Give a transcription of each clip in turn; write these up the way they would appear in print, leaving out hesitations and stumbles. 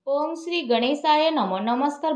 ओम श्री गणेशाय नमो नमस्कार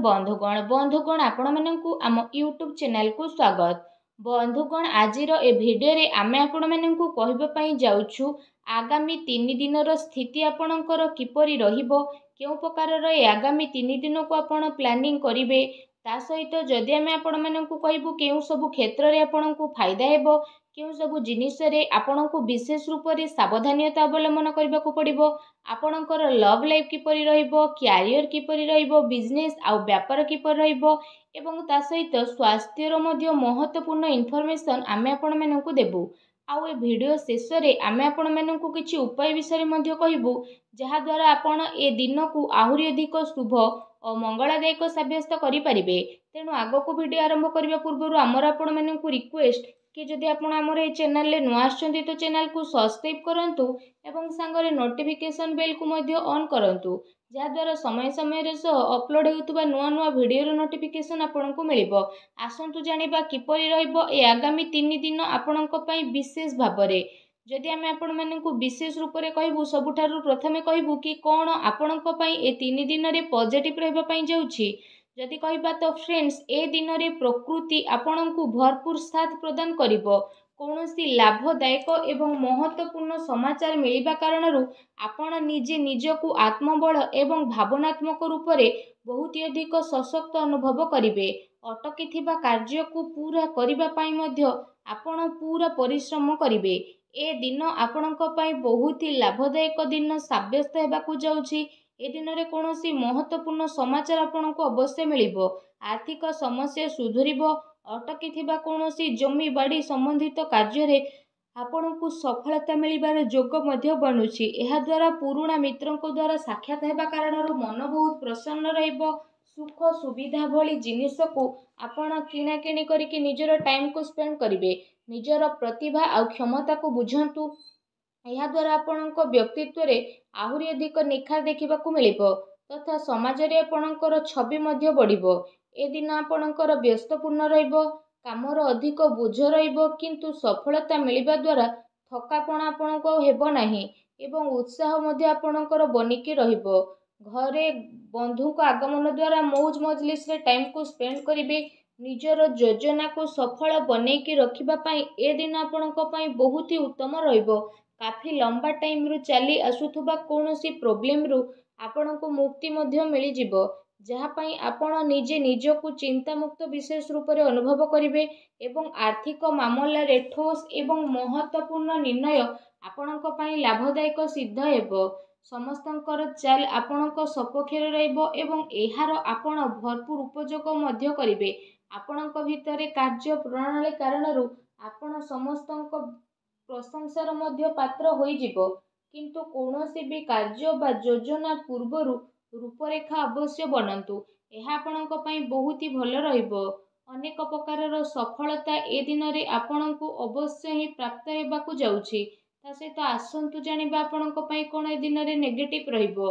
बंधुगण आपण मानकु आम यूट्यूब चैनल को स्वागत। बंधुगण आजिर ए भिडियो रे आमे आपण मानकु कहबा पई जाउछु आगामी 3 दिनर स्थिति आपणकर किपरि रहिबो, केउ प्रकार रे आगामी 3 दिन को आपण प्लानिंग करिवे, ता सहित जदि आमे आपण मानकु कहबु केउ सब क्षेत्र रे आपणकु फायदा हेबो, केउ सब जिनिस रे आपणकु विशेष रूप रे सावधानता अवलंबन करबा को पड़िबो, आपणकर लव लाइफ किपरि रहिबो, क्यारियर किपरि रहिबो, बिजनेस आउ व्यापार किपरि रहिबो एवं ता सहित स्वास्थ्यर मध्य महत्वपूर्ण इनफॉरमेशन आमे आपण मानकु देबु। आउ ए वीडियो शेष रे आमे आपण मानकु किछि उपाय विषय मध्य कहबु, जहा द्वारा आपण ए दिन को आहुरी अधिक शुभ और मंगलदायक साब्यस्त करि परिबे। तेणु आगो को वीडियो आरंभ करबा पूर्व आमर आपण मानकु रिक्वेस्ट कि जदि आपण आमर ए चैनल ले नुआ आछंती तो चैनल को सब्सक्राइब करंतु एवं सांगरे नोटिफिकेशन बेल को मध्य ऑन करंतु, जहा द्वारा समय समय रे सह अपलोड हेउतबा नुआ नुआ वीडियो रो नोटिफिकेशन आपनकु मिलिबो। आसंतु जानिबा किपरि रहइबो ए आगामी 3 दिन आपनक पई विशेष भाबरे। जदि आमे आपण मानकु विशेष रूप रे कहबु, सबुठारु प्रथमे कहबु कि कोन आपनक पई ए 3 दिन रे पॉजिटिव रहबा पई जाउछि। जदि कहबा तो फ्रेंड्स, ए दिन रे प्रकृति आपनकु भरपूर साथ प्रदान करिवो। कौनसी लाभदायक एवं महत्वपूर्ण समाचार मिलिबा कारणरू आपण निजे निजकु आत्मबल एवं भावनात्मक रूप से बहुत अधिक सशक्त अनुभव करिवे। अटकी थिबा कार्य को पूरा करिबा पई मध्य आपण पूरा परिश्रम करिवे। ए दिन आपणक पई बहुत ही लाभदायक दिन साब्यस्त हेबाकु जाउछि। ए दिन रे कोनोसी महत्वपूर्ण समाचार आपणको अवश्य मिलिबो। आर्थिक समस्या सुधुरिबो। अटकी थिबा कोनोसी जमी बाड़ी संबंधित कार्य रे आपणको सफलता मिलिबार जोग मध्य बनुछि। एहा द्वारा पुराणा मित्रंको द्वारा साक्षात हेबा कारणरू मन बहुत प्रसन्न रहइबो। सुख सुविधा भली जिनिस को आपण किना किणी करिके निजर टाइम को स्पेंड करिवे। निजर प्रतिभा आ क्षमता को बुझंतु। एहा द्वारा आपणको व्यक्तित्व रे आहुरी अधिक निखार देखिबाकू मिलिबो तथा समाज रे आपणकर छवि मध्य बढ़िबो। ए दिन आपणकर व्यस्तपूर्ण रहिबो, कामर अधिक बोझ रहिबो, किंतु सफलता मिलिबा द्वारा थकापण आपणको हेबो नाही एवं उत्साह मध्य आपणकर बनिकी रहिबो। घरे बंधु को आगमन द्वारा मौज मजलिस रे टाइम को स्पेंड करिवे। निजर योजना को सफल बनेकी रखिबा पई ए दिन आपणको पई बहुत ही उत्तम रहिबो। काफी लंबा टाइम रु चली आसुथुबा कोनोसी प्रॉब्लम रु आपणको मुक्ति मध्य मिली जिवो, जहा पई आपण निजे निजको चिंता मुक्त विशेष रूप से अनुभव करिवे एवं आर्थिक मामला रे ठोस एवं महत्वपूर्ण निर्णय आपणक पई लाभदायक सिद्ध हेबो। समस्तंकर चाल आपणक सपक्षरे रहइबो एवं एहार आपण भरपूर उपयोग मध्य करिवे। आपणक भितरे कार्य प्रणाली कारणरू आपण समस्तंक प्रशंसार मध्य पात्र होई जिवो, किंतु कोनोसी भी कार्य बा योजना पूर्वरु रूपरेखा अवश्य बनंतु। एहा आपणक पई बहुत ही भल रहिबो। अनेक प्रकारर सफलता ए दिन रे आपणको अवश्य ही प्राप्त हेबाकू जाउछि। ता सहित आसंतु जानिबा आपणक पई कोन ए दिन रे नेगेटिव रहिबो।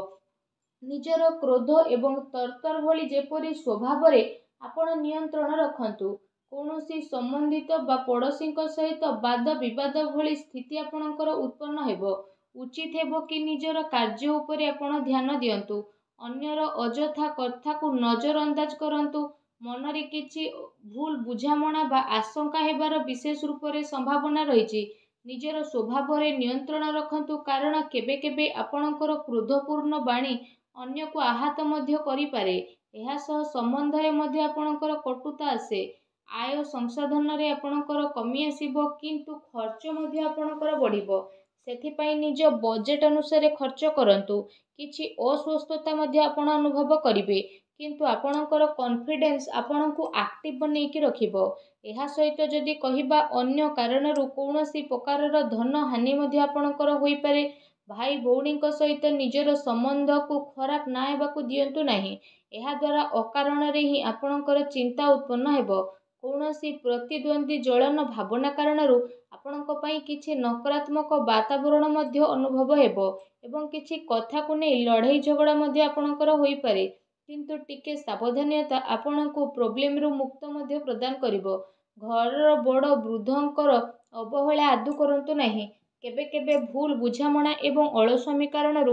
निजर क्रोध एवं तरतर भली जेपरि स्वभाव रे आपण नियंत्रण रखंतु। कौनसी संबंधित बा पड़ोसी सहित वाद विवाद भली स्थिति आपणकर उत्पन्न हेबो। उचित हेबो कि निजर कार्य उपरे आपण ध्यान दियंतु। अन्यर अजथा कथा को नजर अंदाज करंतु। मनरे किछि भूल बुझामणा बा आशंका हेबार विशेष रूप से संभावना रहिछि। निजर स्वभाव रे नियंत्रण रखंतु, कारण केबे केबे आपणकर क्रोधपूर्ण बाणी अन्य को आहत मध्य करि पारे। एहा सह संबंध रे मध्य आपणकर कटुता आसे। आय संसाधन रे आपणकर कमी आसीबो, किंतु खर्च मध्य आपणकर बढ़िबो। सेथिपाई निज बजेट अनुसार खर्च करंतु। किछि अस्वस्थता मध्य आपण अनुभव करिवे, किंतु आपणकर कॉन्फिडेंस आपणको एक्टिव बनेकी रखिबो। एहा सहित जदि कहिबा अन्य कारणरू कोनोसी प्रकारर धन हानि मध्य आपणकर होई पारे। भाई भौणी सहित निजर संबंध को खराब ना हेबाकू दियंतु नाही। एहा द्वारा अकारण रे ही आपणकर चिंता उत्पन्न हेबो। कौनसी प्रतिद्वंदी जलन भावना कारणरू आपणक पई किछि नकारात्मक वातावरण मध्य अनुभव हेबो एवं किछि कथा को नै लड़ाई झगड़ा मध्य आपणकर होई पारे, किंतु टिके सावधानता आपणको प्रॉब्लम रु मुक्त मध्य प्रदान करिवो। घर बड़ वृद्धंकर अवहेला आदु करंतु नाही। केबे केबे भूल बुझामणा एवं अलस्वामी कारणरू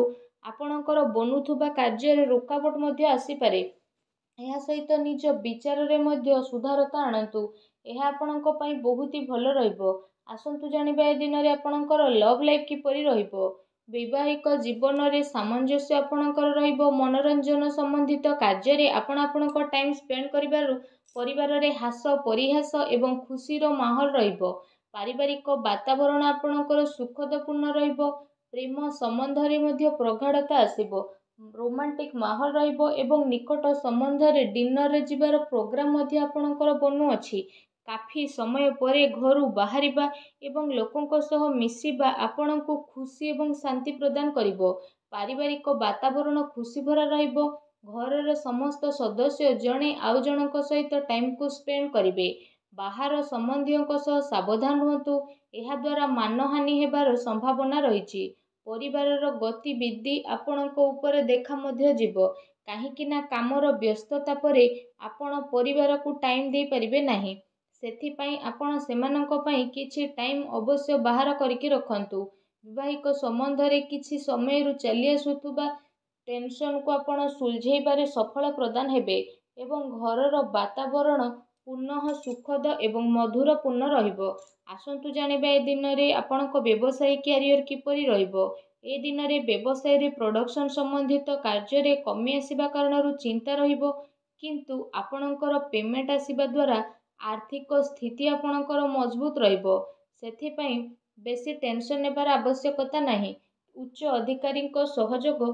ଆପଣଙ୍କର ବନୁଥିବା କାର୍ଯ୍ୟରେ ରୋକାବଟ ମଧ୍ୟ ଆସିପାରେ। ଏହା ସହିତ ନିଜ ବିଚାରରେ ମଧ୍ୟ ସୁଧାରତା ଆଣନ୍ତୁ। ଏହା ଆପଣଙ୍କ ପାଇଁ ବହୁତ ହି ଭଲ ରହିବ। ଆସନ୍ତୁ ଜାଣିବା ଏ ଦିନରେ ଆପଣଙ୍କର ଲଭ୍ ଲାଇଫ୍ କିପରି ରହିବ। ବୈବାହିକ ଜୀବନରେ ସାମଞ୍ଜସ୍ୟ ଆପଣଙ୍କର ରହିବ। ମନୋରଞ୍ଜନ ସମ୍ବନ୍ଧିତ କାର୍ଯ୍ୟରେ ଆପଣ ଆପଣଙ୍କ ଟାଇମ୍ ସ୍ପେଣ୍ଡ କରିବାରୁ ପରିବାରରେ ହାସ ପରିହାସ ଏବଂ ଖୁସିର ମାହୋଲ ରହିବ। ପାରିବାରିକ ବାତାବରଣ ଆପଣଙ୍କର ସୁଖଦପୂର୍ଣ୍ଣ ରହିବ। ପ୍ରେମ ସମ୍ବନ୍ଧରେ ମଧ୍ୟ ପ୍ରଗାଢ଼ତା ଆସିବ। ରୋମାଣ୍ଟିକ ମାହୋଲ ରହିବ ଏବଂ ନିକଟ ସମ୍ବନ୍ଧରେ ଡିନରରେ ଯିବାର ପ୍ରୋଗ୍ରାମ ମଧ୍ୟ ଆପଣଙ୍କର ବନୁଅଛି। କାଫି ସମୟ ପରେ ଘରୁ ବାହାରିବା ଏବଂ ଲୋକଙ୍କ ସହ ମିଶିବା ଆପଣଙ୍କୁ ଖୁସି ଏବଂ ଶାନ୍ତି ପ୍ରଦାନ କରିବ। ପାରିବାରିକ ବାତାବରଣ ଖୁସି ଭରା ରହିବ। ଘରର ସମସ୍ତ ସଦସ୍ୟ ଜଣେ ଆଉ ଜଣଙ୍କ ସହିତ ଟାଇମକୁ ସ୍ପେଣ୍ଡ କରିବେ। ବାହାର ସମ୍ବନ୍ଧୀୟଙ୍କ ସହ ସାବଧାନ ରୁହନ୍ତୁ। ଏହାଦ୍ୱାରା ମାନହାନି ହେବାର ସମ୍ଭାବନା ରହିଛି। ପରିବାରର ଗତିବିଧି ଆପଣଙ୍କ ଉପରେ ଦେଖା ମଧ୍ୟ ଯିବ। କାହିଁକି ନା କାମର ବ୍ୟସ୍ତତା ପରେ ଆପଣ ପରିବାରକୁ ଟାଇମ୍ ଦେଇପାରିବେ ନାହିଁ। ସେଥିପାଇଁ ଆପଣ ସେମାନଙ୍କ ପାଇଁ କିଛି ଟାଇମ୍ ଅବଶ୍ୟ ବାହାର କରିକି ରଖନ୍ତୁ। ବୈବାହିକ ସମ୍ବନ୍ଧରେ କିଛି ସମୟରୁ ଚାଲି ଆସୁଥିବା ଟେନସନକୁ ଆପଣ ସୁଲଝେଇବାରେ ସଫଳ ପ୍ରଦାନ ହେବେ ଏବଂ ଘରର ବାତାବରଣ ପୁନଃ ସୁଖଦ ଏବଂ ମଧୁରପୂର୍ଣ୍ଣ ରହିବ। ଆସନ୍ତୁ ଜାଣିବା ଏ ଦିନରେ ଆପଣଙ୍କ ବ୍ୟବସାୟୀ କ୍ୟାରିୟର କିପରି ରହିବ। ଏ ଦିନରେ ବ୍ୟବସାୟରେ ପ୍ରଡକ୍ସନ ସମ୍ବନ୍ଧିତ କାର୍ଯ୍ୟରେ କମି ଆସିବା କାରଣରୁ ଚିନ୍ତା ରହିବ, କିନ୍ତୁ ଆପଣଙ୍କର ପେମେଣ୍ଟ ଆସିବା ଦ୍ୱାରା ଆର୍ଥିକ ସ୍ଥିତି ଆପଣଙ୍କର ମଜବୁତ ରହିବ। ସେଥିପାଇଁ ବେଶୀ ଟେନସନ ନେବାର ଆବଶ୍ୟକତା ନାହିଁ। ଉଚ୍ଚ ଅଧିକାରୀଙ୍କ ସହଯୋଗ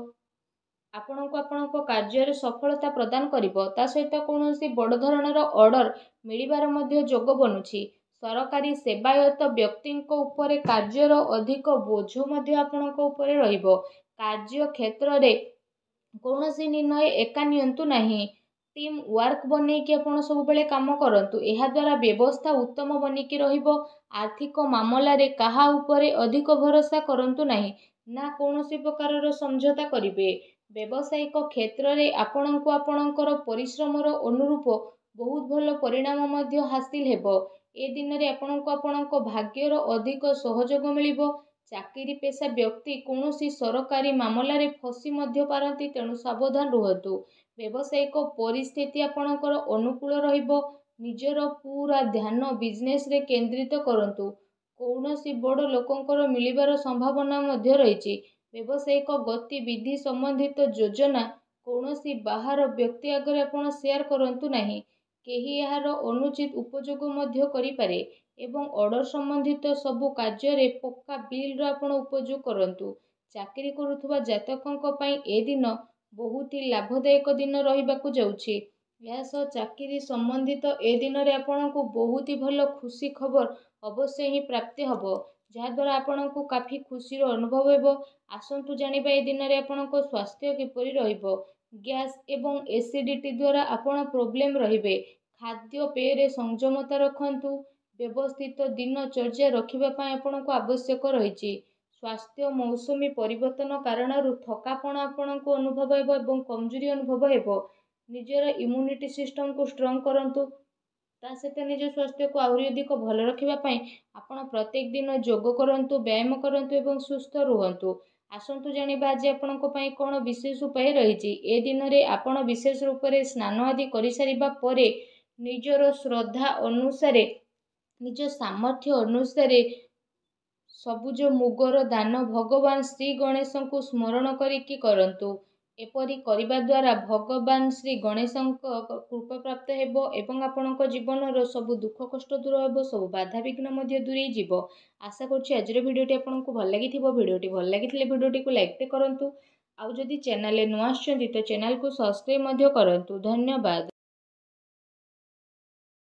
ଆପଣଙ୍କୁ ଆପଣଙ୍କ କାର୍ଯ୍ୟରେ ସଫଳତା ପ୍ରଦାନ କରିବ। ତା ସହିତ କୌଣସି ବଡ଼ ଧରଣର ଅର୍ଡର ମିଳିବାର ମଧ୍ୟ ଯୋଗ ବନୁଛି। ସରକାରୀ ସେବାୟତ ବ୍ୟକ୍ତିଙ୍କ ଉପରେ କାର୍ଯ୍ୟର ଅଧିକ ବୋଝ ମଧ୍ୟ ଆପଣଙ୍କ ଉପରେ ରହିବ। କାର୍ଯ୍ୟ କ୍ଷେତ୍ରରେ କୌଣସି ନିର୍ଣ୍ଣୟ ଏକା ନିଅନ୍ତୁ ନାହିଁ। ଟିମ୍ ୱାର୍କ ବନେଇକି ଆପଣ ସବୁବେଳେ କାମ କରନ୍ତୁ। ଏହାଦ୍ୱାରା ବ୍ୟବସ୍ଥା ଉତ୍ତମ ବନିକି ରହିବ। ଆର୍ଥିକ ମାମଲାରେ କାହା ଉପରେ ଅଧିକ ଭରସା କରନ୍ତୁ ନାହିଁ, ନା କୌଣସି ପ୍ରକାରର ସମଝୋତା କରିବେ। ବ୍ୟବସାୟିକ କ୍ଷେତ୍ରରେ ଆପଣଙ୍କୁ ଆପଣଙ୍କର ପରିଶ୍ରମର ଅନୁରୂପ ବହୁତ ଭଲ ପରିଣାମ ମଧ୍ୟ ହାସିଲ ହେବ। ଏ ଦିନରେ ଆପଣଙ୍କୁ ଆପଣଙ୍କ ଭାଗ୍ୟର ଅଧିକ ସହଯୋଗ ମିଳିବ। ଚାକିରି ପେଶା ବ୍ୟକ୍ତି କୌଣସି ସରକାରୀ ମାମଲାରେ ଫସି ମଧ୍ୟ ପାରନ୍ତି, ତେଣୁ ସାବଧାନ ରୁହନ୍ତୁ। ବ୍ୟବସାୟିକ ପରିସ୍ଥିତି ଆପଣଙ୍କର ଅନୁକୂଳ ରହିବ। ନିଜର ପୁରା ଧ୍ୟାନ ବିଜନେସରେ କେନ୍ଦ୍ରିତ କରନ୍ତୁ। କୌଣସି ବଡ଼ ଲୋକଙ୍କର ମିଳିବାର ସମ୍ଭାବନା ମଧ୍ୟ ରହିଛି। ବ୍ୟବସାୟିକ ଗତିବିଧି ସମ୍ବନ୍ଧିତ ଯୋଜନା କୌଣସି ବାହାର ବ୍ୟକ୍ତି ଆଗରେ ଆପଣ ସେୟାର କରନ୍ତୁ ନାହିଁ। କେହି ଏହାର ଅନୁଚିତ ଉପଯୋଗ ମଧ୍ୟ କରିପାରେ ଏବଂ ଅର୍ଡର ସମ୍ବନ୍ଧିତ ସବୁ କାର୍ଯ୍ୟରେ ପକ୍କା ବିଲ୍ର ଆପଣ ଉପଯୋଗ କରନ୍ତୁ। ଚାକିରି କରୁଥିବା ଜାତକଙ୍କ ପାଇଁ ଏ ଦିନ ବହୁତ ଲାଭଦାୟକ ଦିନ ରହିବାକୁ ଯାଉଛି। ଏହା ସହ ଚାକିରି ସମ୍ବନ୍ଧିତ ଏ ଦିନରେ ଆପଣଙ୍କୁ ବହୁତ ଭଲ ଖୁସି ଖବର ଅବଶ୍ୟ ହିଁ ପ୍ରାପ୍ତି ହେବ, ଯାହାଦ୍ୱାରା ଆପଣଙ୍କୁ କାଫି ଖୁସିର ଅନୁଭବ ହେବ। ଆସନ୍ତୁ ଜାଣିବା ଏ ଦିନରେ ଆପଣଙ୍କ ସ୍ୱାସ୍ଥ୍ୟ କିପରି ରହିବ। ଗ୍ୟାସ୍ ଏବଂ ଏସିଡିଟି ଦ୍ୱାରା ଆପଣ ପ୍ରୋବ୍ଲେମ ରହିବେ। ଖାଦ୍ୟପେୟରେ ସଂଯମତା ରଖନ୍ତୁ। ବ୍ୟବସ୍ଥିତ ଦିନଚର୍ଯ୍ୟା ରଖିବା ପାଇଁ ଆପଣଙ୍କୁ ଆବଶ୍ୟକ ରହିଛି। ସ୍ୱାସ୍ଥ୍ୟ ମୌସୁମୀ ପରିବର୍ତ୍ତନ କାରଣରୁ ଥକାପଣ ଆପଣଙ୍କୁ ଅନୁଭବ ହେବ ଏବଂ କମଜୋରି ଅନୁଭବ ହେବ। ନିଜର ଇମ୍ୟୁନିଟି ସିଷ୍ଟମକୁ ଷ୍ଟ୍ରଙ୍ଗ କରନ୍ତୁ। ତା ସହିତ ନିଜ ସ୍ୱାସ୍ଥ୍ୟକୁ ଆହୁରି ଅଧିକ ଭଲ ରଖିବା ପାଇଁ ଆପଣ ପ୍ରତ୍ୟେକ ଦିନ ଯୋଗ କରନ୍ତୁ, ବ୍ୟାୟାମ କରନ୍ତୁ ଏବଂ ସୁସ୍ଥ ରୁହନ୍ତୁ। ଆସନ୍ତୁ ଜାଣିବା ଆଜି ଆପଣଙ୍କ ପାଇଁ କ'ଣ ବିଶେଷ ଉପାୟ ରହିଛି। ଏ ଦିନରେ ଆପଣ ବିଶେଷ ରୂପରେ ସ୍ନାନ ଆଦି କରିସାରିବା ପରେ ନିଜର ଶ୍ରଦ୍ଧା ଅନୁସାରେ, ନିଜ ସାମର୍ଥ୍ୟ ଅନୁସାରେ ସବୁଜ ମୁଗର ଦାନ ଭଗବାନ ଶ୍ରୀ ଗଣେଶଙ୍କୁ ସ୍ମରଣ କରିକି କରନ୍ତୁ। ଏପରି କରିବା ଦ୍ୱାରା ଭଗବାନ ଶ୍ରୀ ଗଣେଶଙ୍କ କୃପା ପ୍ରାପ୍ତ ହେବ ଏବଂ ଆପଣଙ୍କ ଜୀବନର ସବୁ ଦୁଃଖ କଷ୍ଟ ଦୂର ହେବ, ସବୁ ବାଧାବିଘ୍ନ ମଧ୍ୟ ଦୂରେଇ ଯିବ। ଆଶା କରୁଛି ଆଜିର ଭିଡ଼ିଓଟି ଆପଣଙ୍କୁ ଭଲ ଲାଗିଥିବ। ଭିଡ଼ିଓଟି ଭଲ ଲାଗିଥିଲେ ଭିଡ଼ିଓଟିକୁ ଲାଇକ୍ କରନ୍ତୁ। ଆଉ ଯଦି ଚ୍ୟାନେଲରେ ନୂଆ ଆସିଛନ୍ତି ତ ଚ୍ୟାନେଲକୁ ସବସ୍କ୍ରାଇବ୍ ମଧ୍ୟ କରନ୍ତୁ। ଧନ୍ୟବାଦ।